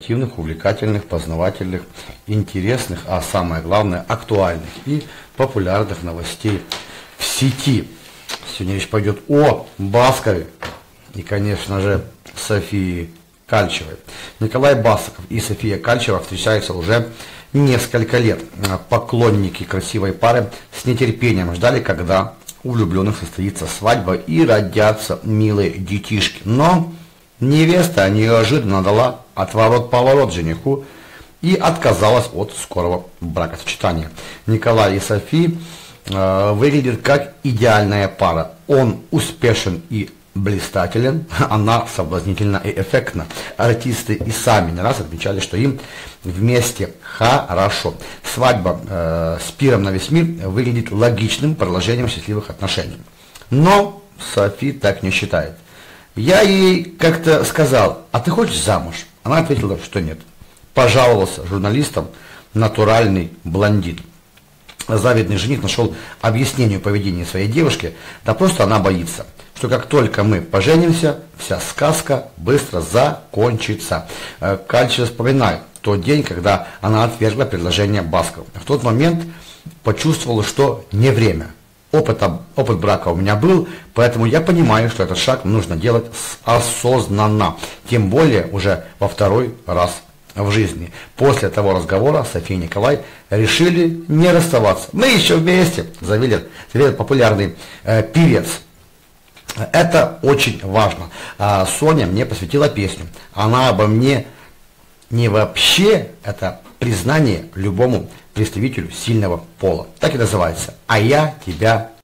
информативных, увлекательных, познавательных, интересных, а самое главное, актуальных и популярных новостей в сети. Сегодня речь пойдет о Баскове и, конечно же, Софии Кальчевой. Николай Басков и София Кальчева встречаются уже несколько лет. Поклонники красивой пары с нетерпением ждали, когда у влюбленных состоится свадьба и родятся милые детишки. Но невеста неожиданно дала отворот-поворот жениху и отказалась от скорого бракосочетания. Николай и София выглядят как идеальная пара. Он успешен и блистателен, она соблазнительна и эффектна. Артисты и сами не раз отмечали, что им вместе хорошо. Свадьба с пиром на весь мир выглядит логичным продолжением счастливых отношений. Но Софи так не считает. Я ей как-то сказал: а ты хочешь замуж? Она ответила, что нет. Пожаловался журналистам натуральный блондин. Завидный жених нашел объяснение поведения своей девушки, да просто она боится, что как только мы поженимся, вся сказка быстро закончится. Кальчева вспоминает тот день, когда она отвергла предложение Баскова. В тот момент почувствовала, что не время. Опыт брака у меня был, поэтому я понимаю, что этот шаг нужно делать осознанно, тем более уже во второй раз в жизни. После того разговора София и Николай решили не расставаться. Мы еще вместе, заявил популярный певец. Это очень важно. Соня мне посвятила песню. Она обо мне не вообще, это признание любому представителю сильного пола. Так и называется. А я тебя